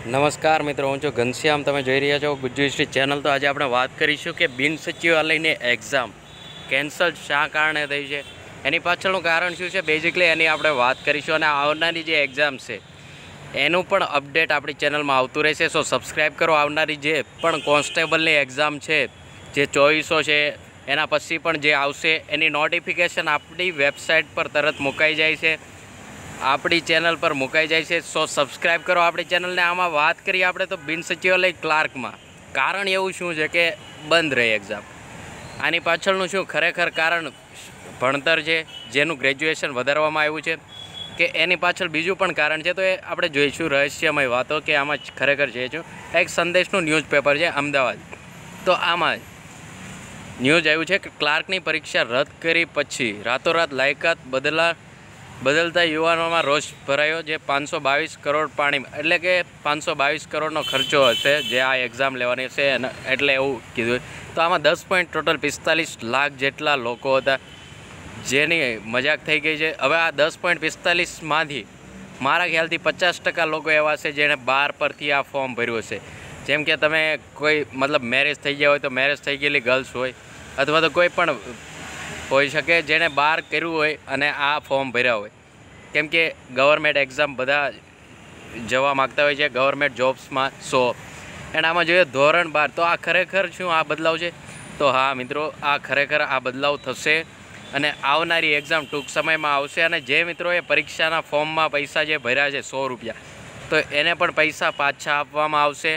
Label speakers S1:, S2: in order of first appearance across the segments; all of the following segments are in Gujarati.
S1: નમસ્કાર મિત્રો, હું છું ઘનશ્યામ. તમે જોઈ રહ્યા છો ગુજ્જુ હિસ્ટ્રી ચેનલ. તો આજે આપણે વાત કરીશું કે બિન સચિવાલયની એક્ઝામ કેન્સલ શા કારણે થઈ છે, એની પાછળનું કારણ શું છે, બેઝિકલી એની આપણે વાત કરીશું. અને આવનારી જે એક્ઝામ છે એનું પણ અપડેટ આપણી ચેનલમાં આવતું રહેશે. સો સબસ્ક્રાઈબ કરો. આવનારી જે પણ કોન્સ્ટેબલની એક્ઝામ છે, જે 2400 છે, એના પછી પણ જે આવશે એની નોટિફિકેશન આપણી વેબસાઇટ પર તરત મુકાઈ જાય છે, આપણી ચેનલ પર મુકાઈ જાય છે. સો સબસ્ક્રાઈબ કરો આપણી ચેનલને. આમાં વાત કરીએ આપણે તો બિન સચિવાલય ક્લાર્કમાં કારણ એવું શું છે કે બંધ રહે એક્ઝામ. આની પાછળનું શું ખરેખર કારણ ભણતર છે, જેનું ગ્રેજ્યુએશન વધારવામાં આવ્યું છે, કે એની પાછળ બીજું પણ કારણ છે. તો એ આપણે જોઈશું રહસ્યમય વાતો કે આમાં ખરેખર છે શું. એક સંદેશનું ન્યૂઝપેપર છે અમદાવાદ, તો આમાં ન્યૂઝ આવ્યું છે કે ક્લાર્કની પરીક્ષા રદ કરી પછી રાતોરાત લાયકાત બદલતા યુવાનોમાં રોષ ભરાયો. જે 522 કરોડ પાણીમાં, એટલે કે 522 કરોડનો ખર્ચો હશે જે આ એક્ઝામ લેવાની છે, એટલે એવું કીધું. તો આમાં 10.45 લાખ જેટલા લોકો હતા, જેની મજાક થઈ ગઈ છે. હવે આ 10.45માંથી મારા ખ્યાલથી 50% લોકો એવા છે જેણે 12 પરથી આ ફોર્મ ભર્યું હશે. જેમ કે તમે કોઈ મતલબ મેરેજ થઈ ગયા હોય તો મેરેજ થઈ ગયેલી ગર્લ્સ હોય, અથવા તો કોઈ પણ હોઈ શકે જેણે 12 કર્યું હોય અને આ ફોર્મ ભર્યા હોય. કેમ કે ગવર્મેન્ટ એક્ઝામ બધા જવા માગતા હોય છે, ગવર્મેન્ટ જોબ્સમાં. એન્ડ આમાં જોઈએ ધોરણ 12. તો આ ખરેખર શું આ બદલાવ છે? તો હા મિત્રો, આ ખરેખર આ બદલાવ થશે અને આવનારી એક્ઝામ ટૂંક સમયમાં આવશે. અને જે મિત્રોએ પરીક્ષાના ફોર્મમાં પૈસા જે ભર્યા છે 100 રૂપિયા, તો એને પણ પૈસા પાછા આપવામાં આવશે.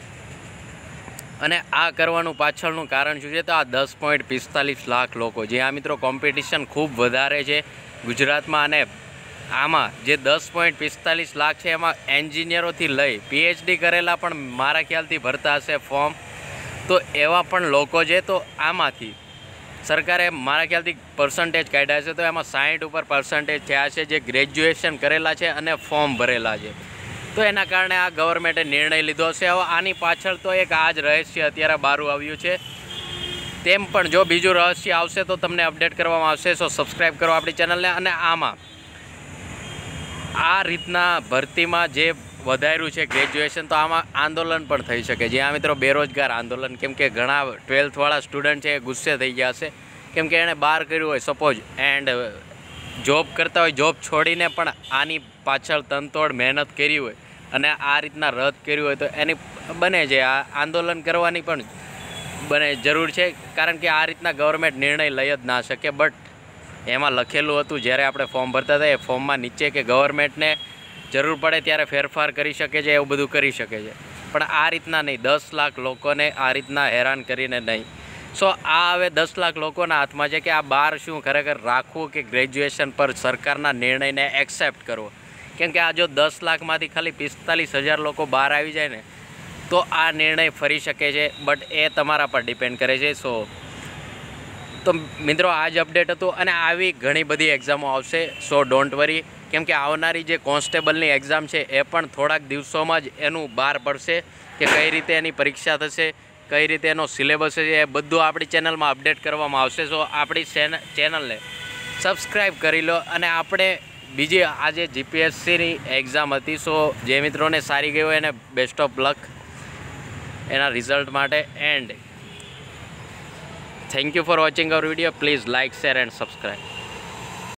S1: અને આ કરવાનું પાછળનું કારણ શું છે? તો આ 10.45 લાખ લોકો, જે આ મિત્રો કોમ્પિટિશન ખૂબ વધારે છે ગુજરાતમાં. અને આમાં જે 10.45 લાખ છે એમાં એન્જિનિયરોથી લઈ PhD કરેલા પણ મારા ખ્યાલથી ભરતા હશે ફોર્મ. તો એવા પણ લોકો છે. તો આમાંથી સરકારે મારા ખ્યાલથી પર્સન્ટેજ કાઢ્યા છે, તો એમાં 60 ઉપર પર્સન્ટેજ થયા છે જે ગ્રેજ્યુએશન કરેલા છે અને ફોર્મ ભરેલા છે. તો એના કારણે આ ગવર્મેન્ટે નિર્ણય લીધો છે. હવે આની પાછળ તો એક આ જ રહસ્ય અત્યારે બહાર આવ્યું છે. તેમ પણ જો બીજું રહસ્ય આવશે તો તમને અપડેટ કરવામાં આવશે. સો સબસ્ક્રાઈબ કરો આપણી ચેનલને. અને આમાં આ રીતના ભરતીમાં જે વધાર્યું છે ગ્રેજ્યુએશન, તો આમાં આંદોલન પણ થઈ શકે. જે આ મિત્રો બેરોજગાર આંદોલન, કેમ કે ઘણા 12th સ્ટુડન્ટ છે એ ગુસ્સે થઈ ગયા છે, કેમ કે એણે 12 કર્યું હોય સપોઝ, એન્ડ જોબ કરતા હોય, જોબ છોડીને પણ આની પાછળ તનતોડ મહેનત કરી હોય અને આ રીતના રદ કર્યું હોય, તો એની બને છે આ આંદોલન કરવાની પણ બને જરૂર છે. કારણ કે આ રીતના ગવર્મેન્ટ નિર્ણય લઈ જ ના શકે. બટ એમાં લખેલું હતું જ્યારે આપણે ફોર્મ ભરતા હતા, એ ફોર્મમાં નીચે કે ગવર્મેન્ટને જરૂર પડે ત્યારે ફેરફાર કરી શકે છે, એવું બધું કરી શકે છે. પણ આ રીતના નહીં, 10 લાખ લોકોને આ રીતના હેરાન કરીને નહીં. સો આ હવે 10 લાખ લોકોના હાથમાં છે કે આ 12 શું ખરેખર રાખવું કે ગ્રેજ્યુએશન પર સરકારના નિર્ણયને એક્સેપ્ટ કરવો. કેમ કે આ જો 10 લાખમાંથી ખાલી 45,000 લોકો બહાર આવી જાય ને, તો આ નિર્ણય ફરી શકે છે. બટ એ તમારા પર ડિપેન્ડ કરે છે. તો મિત્રો આ જ અપડેટ હતું. અને આવી ઘણી બધી એક્ઝામો આવશે, સો ડોન્ટ વરી. કેમ કે આવનારી જે કોન્સ્ટેબલની એક્ઝામ છે એ પણ થોડાક દિવસોમાં જ એનું બહાર પડશે કે કઈ રીતે એની પરીક્ષા થશે, કઈ રીતે એનો સિલેબસ છે, એ બધું આપણી ચેનલમાં અપડેટ કરવામાં આવશે. સો આપણી ચેનલને સબસ્ક્રાઈબ કરી લો. અને આપણે બીજી આજે GPSCની એક્ઝામ હતી, સો જે મિત્રોને સારી ગઈ હોય એને બેસ્ટ ઓફ લક એના રિઝલ્ટ માટે. And thank you for watching our video. Please like, share and subscribe.